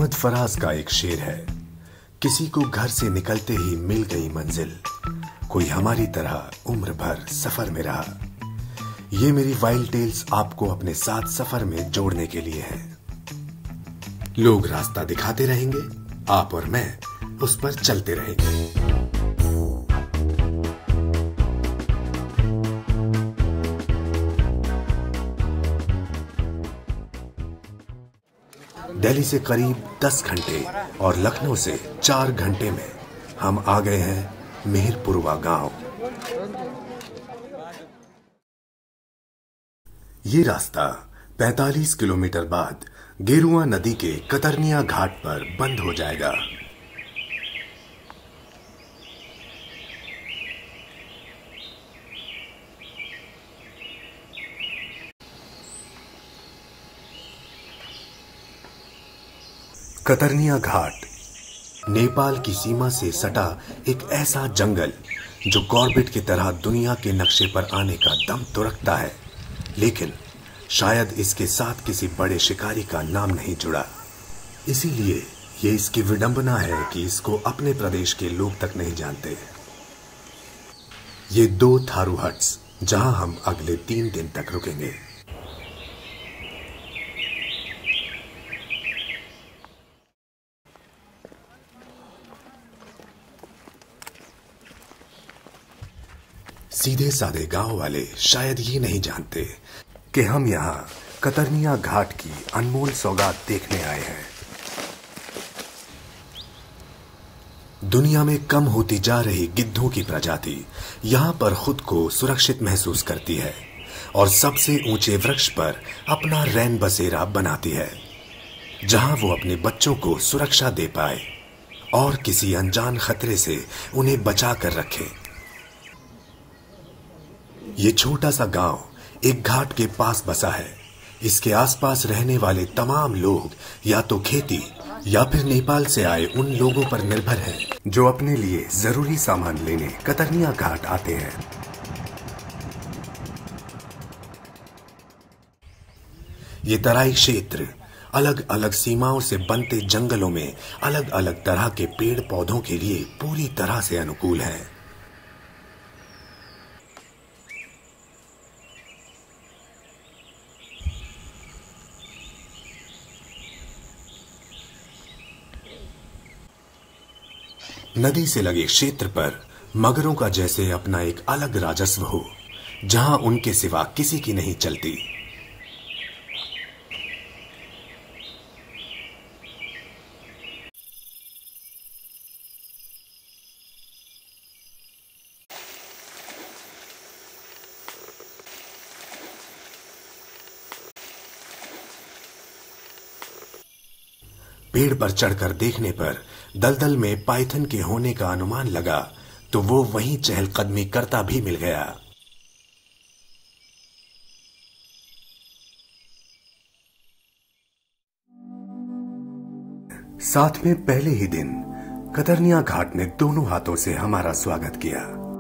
मोहम्मद फराज का एक शेर है, किसी को घर से निकलते ही मिल गई मंजिल, कोई हमारी तरह उम्र भर सफर में रहा। ये मेरी वाइल्ड टेल्स आपको अपने साथ सफर में जोड़ने के लिए है। लोग रास्ता दिखाते रहेंगे, आप और मैं उस पर चलते रहेंगे। दिल्ली से करीब 10 घंटे और लखनऊ से 4 घंटे में हम आ गए हैं मेहरपुरवा गांव। ये रास्ता 45 किलोमीटर बाद गेरुआ नदी के कतरनिया घाट पर बंद हो जाएगा। कतरनिया घाट नेपाल की सीमा से सटा एक ऐसा जंगल जो कॉर्बेट की तरह दुनिया के नक्शे पर आने का दम तो रखता है, लेकिन शायद इसके साथ किसी बड़े शिकारी का नाम नहीं जुड़ा। इसीलिए ये इसकी विडंबना है कि इसको अपने प्रदेश के लोग तक नहीं जानते। ये 2 थारू हट्स जहां हम अगले 3 दिन तक रुकेंगे। सीधे साधे गांव वाले शायद ये नहीं जानते कि हम यहाँ कतरनिया घाट की अनमोल सौगात देखने आए हैं। दुनिया में कम होती जा रही गिद्धों की प्रजाति यहाँ पर खुद को सुरक्षित महसूस करती है और सबसे ऊंचे वृक्ष पर अपना रैन बसेरा बनाती है, जहां वो अपने बच्चों को सुरक्षा दे पाए और किसी अनजान खतरे से उन्हें बचा कर रखे। ये छोटा सा गांव एक घाट के पास बसा है। इसके आसपास रहने वाले तमाम लोग या तो खेती या फिर नेपाल से आए उन लोगों पर निर्भर हैं जो अपने लिए जरूरी सामान लेने कतरनिया घाट आते हैं। ये तराई क्षेत्र अलग अलग सीमाओं से बनते जंगलों में अलग अलग तरह के पेड़ पौधों के लिए पूरी तरह से अनुकूल है। नदी से लगे क्षेत्र पर मगरों का जैसे अपना एक अलग राजस्व हो, जहां उनके सिवा किसी की नहीं चलती। पेड़ पर चढ़कर देखने पर दलदल में पाइथन के होने का अनुमान लगा तो वो वहीं चहलकदमी करता भी मिल गया। साथ में पहले ही दिन कतरनिया घाट ने दोनों हाथों से हमारा स्वागत किया।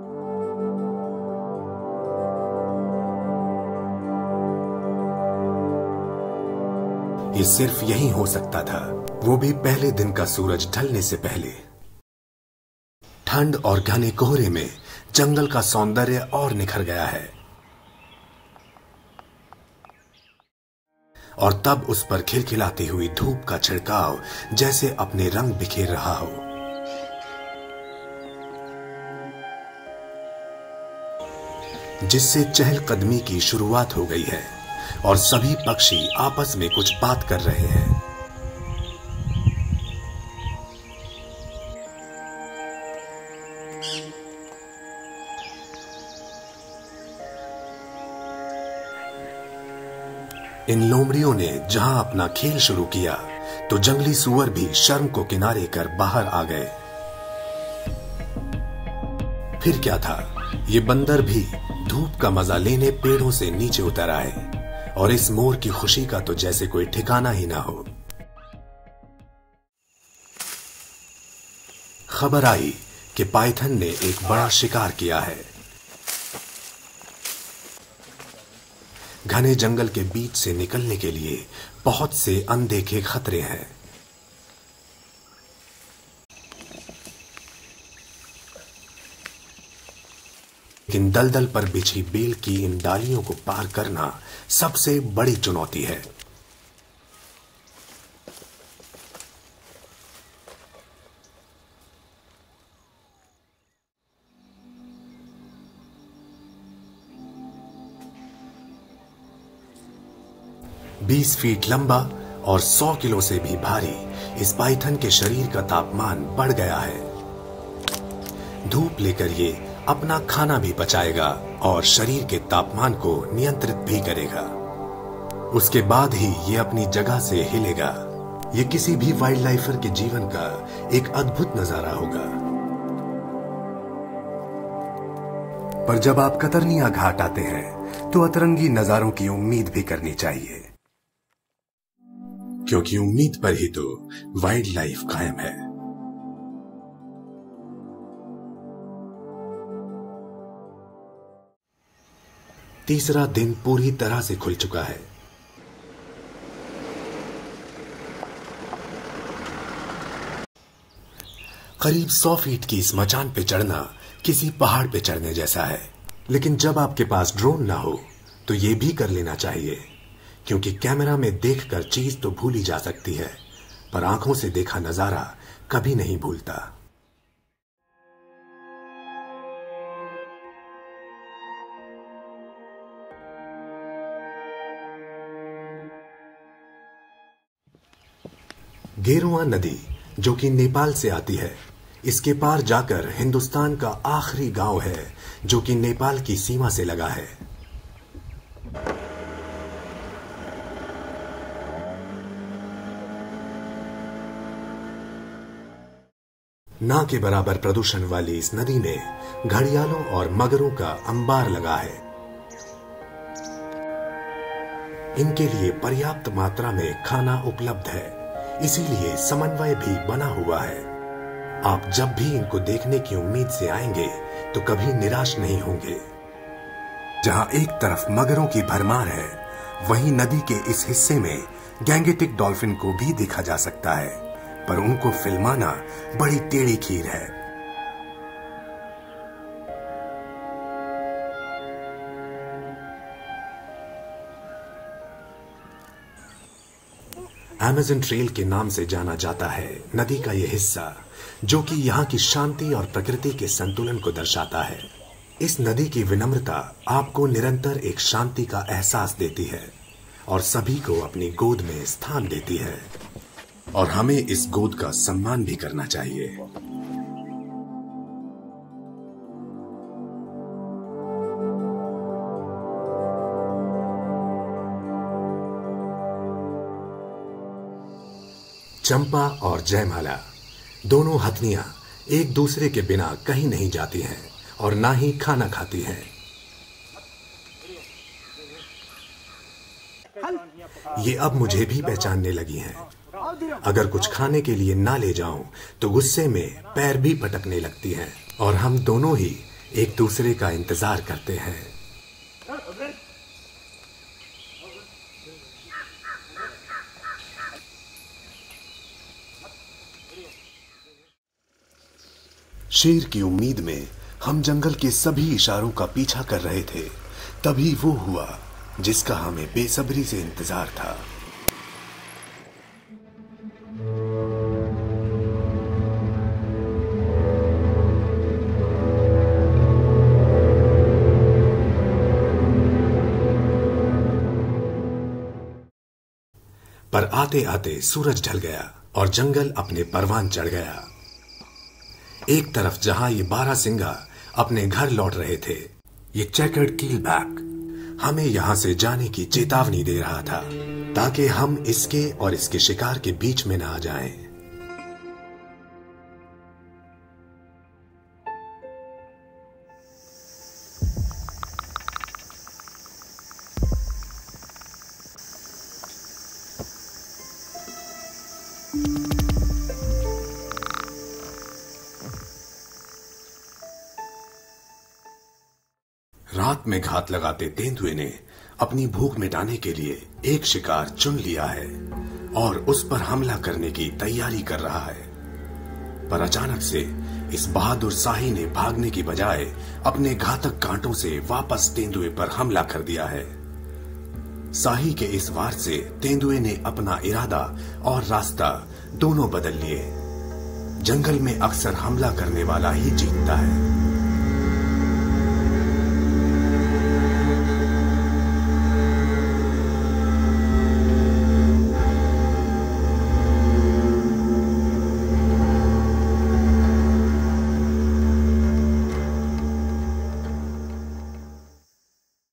ये सिर्फ यही हो सकता था, वो भी पहले दिन का सूरज ढलने से पहले। ठंड और घने कोहरे में जंगल का सौंदर्य और निखर गया है और तब उस पर खिलखिलाती हुई धूप का छिड़काव जैसे अपने रंग बिखेर रहा हो। जिससे चहलकदमी की शुरुआत हो गई है और सभी पक्षी आपस में कुछ बात कर रहे हैं। इन लोमड़ियों ने जहां अपना खेल शुरू किया तो जंगली सुअर भी शर्म को किनारे कर बाहर आ गए। फिर क्या था, ये बंदर भी धूप का मजा लेने पेड़ों से नीचे उतर आए और इस मोर की खुशी का तो जैसे कोई ठिकाना ही ना हो। खबर आई कि पाइथन ने एक बड़ा शिकार किया है। घने जंगल के बीच से निकलने के लिए बहुत से अनदेखे खतरे हैं। लेकिन दलदल पर बिछी बेल की इन डालियों को पार करना सबसे बड़ी चुनौती है। बीस फीट लंबा और 100 किलो से भी भारी इस पाइथन के शरीर का तापमान बढ़ गया है। धूप लेकर ये अपना खाना भी पचाएगा और शरीर के तापमान को नियंत्रित भी करेगा। उसके बाद ही ये अपनी जगह से हिलेगा। ये किसी भी वाइल्ड लाइफर के जीवन का एक अद्भुत नजारा होगा। पर जब आप कतरनिया घाट आते हैं तो अतरंगी नजारों की उम्मीद भी करनी चाहिए, क्योंकि उम्मीद पर ही तो वाइल्ड लाइफ कायम है। तीसरा दिन पूरी तरह से खुल चुका है। करीब 100 फीट की इस मचान पे चढ़ना किसी पहाड़ पे चढ़ने जैसा है। लेकिन जब आपके पास ड्रोन ना हो तो ये भी कर लेना चाहिए, क्योंकि कैमरा में देखकर चीज तो भूली जा सकती है, पर आंखों से देखा नजारा कभी नहीं भूलता। गेरुआ नदी, जो कि नेपाल से आती है, इसके पार जाकर हिंदुस्तान का आखिरी गांव है जो कि नेपाल की सीमा से लगा है। ना के बराबर प्रदूषण वाली इस नदी में घड़ियालों और मगरों का अंबार लगा है। इनके लिए पर्याप्त मात्रा में खाना उपलब्ध है, इसीलिए समन्वय भी बना हुआ है। आप जब भी इनको देखने की उम्मीद से आएंगे तो कभी निराश नहीं होंगे। जहां एक तरफ मगरों की भरमार है, वहीं नदी के इस हिस्से में गैंगेटिक डॉल्फिन को भी देखा जा सकता है, पर उनको फिल्माना बड़ी टेढ़ी खीर है। अमेज़न ट्रेल के नाम से जाना जाता है नदी का यह हिस्सा, जो कि यहाँ की शांति और प्रकृति के संतुलन को दर्शाता है। इस नदी की विनम्रता आपको निरंतर एक शांति का एहसास देती है और सभी को अपनी गोद में स्थान देती है, और हमें इस गोद का सम्मान भी करना चाहिए। चंपा और जयमाला दोनों हथनियां एक दूसरे के बिना कहीं नहीं जाती हैं और ना ही खाना खाती हैं। ये अब मुझे भी पहचानने लगी हैं। अगर कुछ खाने के लिए ना ले जाऊं तो गुस्से में पैर भी पटकने लगती हैं, और हम दोनों ही एक दूसरे का इंतजार करते हैं। शेर की उम्मीद में हम जंगल के सभी इशारों का पीछा कर रहे थे, तभी वो हुआ जिसका हमें बेसब्री से इंतजार था। पर आते आते सूरज ढल गया और जंगल अपने परवान चढ़ गया। एक तरफ जहां ये बारहसिंगा अपने घर लौट रहे थे, ये चेकर्ड कीलबैक हमें यहां से जाने की चेतावनी दे रहा था, ताकि हम इसके और इसके शिकार के बीच में न आ जाएं। रात में घात लगाते तेंदुए ने अपनी भूख मिटाने के लिए एक शिकार चुन लिया है और उस पर हमला करने की तैयारी कर रहा है। पर अचानक से इस बहादुर शाही ने भागने की बजाय अपने घातक कांटों से वापस तेंदुए पर हमला कर दिया है। शाही के इस वार से तेंदुए ने अपना इरादा और रास्ता दोनों बदल लिए। जंगल में अक्सर हमला करने वाला ही जीतता है।